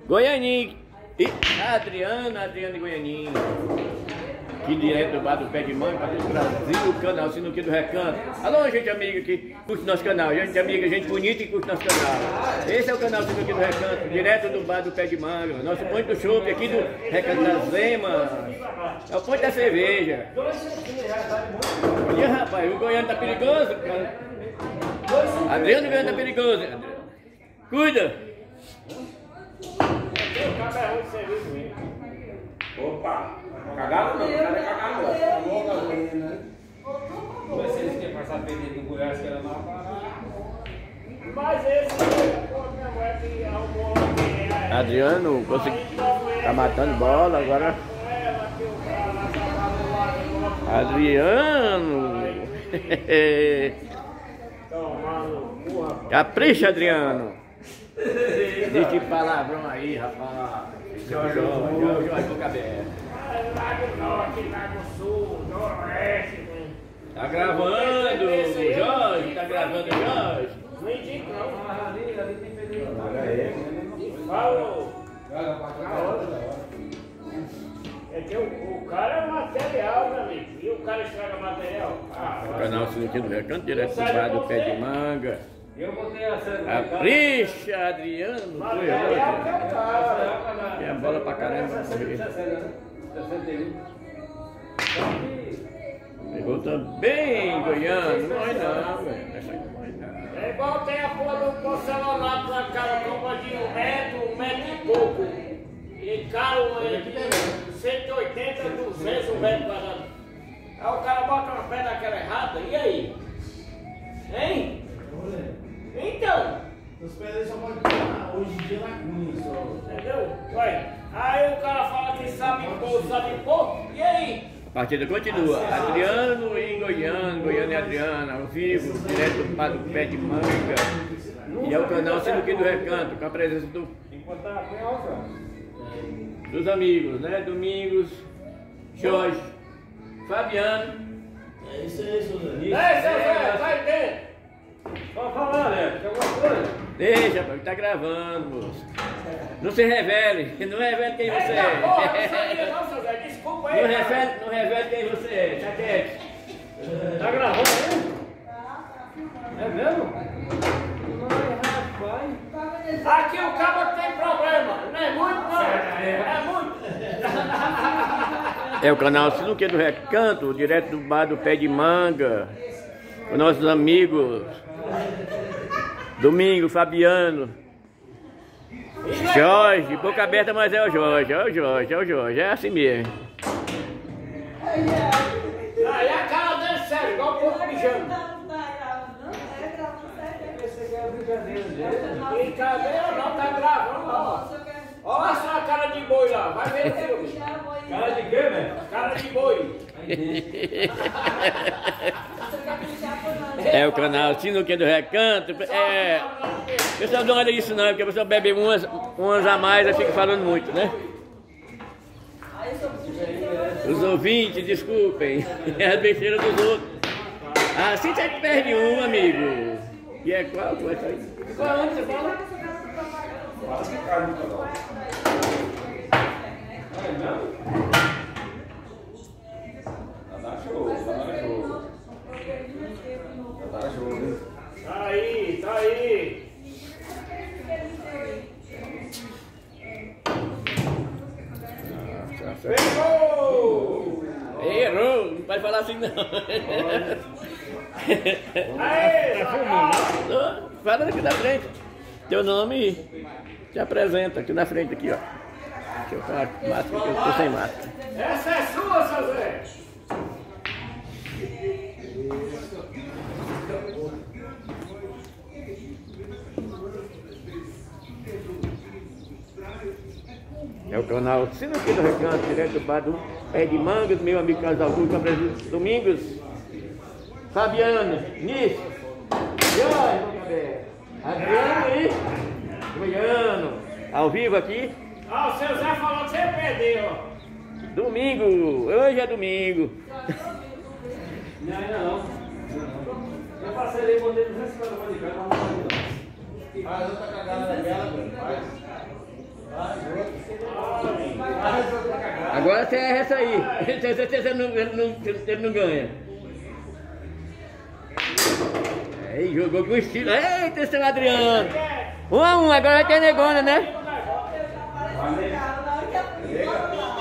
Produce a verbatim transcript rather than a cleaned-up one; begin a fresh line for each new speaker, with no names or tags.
Goianinho. E Adriano, Adriano de Goianinho. Aqui direto do bar do Pé de Manga, para todo o Brasil, o canal Sinuquinha do Recanto. Alô, gente amiga que curte nosso canal, gente amiga, gente bonita que curte nosso canal. Esse é o canal Sinuquinha do Recanto, direto do bar do Pé de Manga. Nosso ponto do chopp aqui do Recanto das Lemas. É o ponto da cerveja. E rapaz, o Goiano tá perigoso, cara. Adriano Goiano tá perigoso. Cuida!
Opa! Cagado não, o cara é cagado não. Não sei se eles querem passar a perder do Goiás que era lá para... Mas esse que arrumou lá.
Adriano consegui... tá matando bola agora. Adriano! Capricha, Adriano! Deixa de palavrão aí, rapaz. Jorge, Jorge, Jorge, boca aberta.
Lago Norte, Lago Sul, Noroeste.
Tá gravando, Jorge, tá gravando, Jorge.
Não indico não.
Ali, ali tem perigo.
Falou. É que o, o cara é material, meu amigo. E o cara estraga material? Ah,
O canal Sinuquinha do Recanto, direto do bar do Pé de Manga.
Eu botei a série.
Capricha, Adriano.
material que é o cara.
Tem a bola pra caramba.
sessenta e um.
Pegou também, Goiano. Não é não, velho. Essa aqui não é não.
É igual tem a porra do porcelanato na cara, compra de um metro, um metro e pouco. E caro é de cento e oitenta, duzentos um metro quadrado. Aí o cara bota uma pedra daquela errada, e aí? Hein? Então.
Os pés só podem ficar hoje em dia na cunha só.
Entendeu? Ué, aí o cara fala que sabe pôr, sabe pôr, e aí?
A partida continua. Adriano e Goiano, Goiano e Adriano, ao vivo, direto do bar do Pé de Manga. E é o canal Sinuquinha do Recanto, com a presença do,
Enquanto tá com a outra.
dos amigos, né? Domingos, Jorge, Fabiano.
É isso aí, Suzano.
Ei, seu Zé, vai dentro!
Pode falar, Léo, tem alguma coisa?
Deixa, pai, tá gravando, moço. Não se revele, não revele quem você
Eita porra, não
é.
sabia não, seu Zé, desculpa aí.
Não
cara.
revele, não revele quem você é, tá quieto.
Tá gravando aí? É mesmo? Ai, rapaz.
Aqui o cabo tem problema, não é muito não, é muito.
É o canal Sinuquinha do Recanto, direto do bar do Pé de Manga. Com nossos amigos. Domingo, Fabiano. Jorge, boca aberta, mas é o Jorge, é o Jorge, é o Jorge, é assim mesmo.
Aí a cara dele sério, igual o porco mijando. Brincadeira não, tá gravando ó. Olha só a cara de boi lá, vai ver o filme.
Cara de quê, velho?
Cara de boi.
É o canal Sinuquinha do Recanto. É, o pessoal não olha isso não, porque a pessoa bebe umas, umas a mais e fica falando muito, né? Os ouvintes, desculpem, é as besteiras dos outros. Assim você perde um, amigo. E é qual? Qual é isso aí? Qual é onde você fala?
Fala que cara no canal. É mesmo? Tá show, tá show. Tá show, hein?
Tá aí, tá aí. Pegou!
Errou! Não pode falar assim não.
Aê, rapaz!
Fala aqui da frente. Teu nome e te apresenta aqui na frente, aqui, ó. Deixa eu falar com máscara, que eu tô sem máscara.
Essa é sua, seu Zé!
É o canal Sinuquinha do Recanto, direto do bar do Pé de Mangas, meu amigo Carlos Augusto, com a presença de Domingos, Fabiano, Nisso, Jorge, Adriano e Goiano, ao vivo aqui.
Ah, o seu Zé falou que você perdeu, ó.
Domingo, hoje é domingo.
Não, ainda não. Eu passei ali e botei duzentos e cinquenta de cá, mas não. Ah, eu tô cagando na dela, velho. Vai. Vai.
Agora você erra essa aí. Você não, não, você não ganha. Aí, jogou com estilo. Eita, seu Adriano. Um a um, agora vai ter negona, né?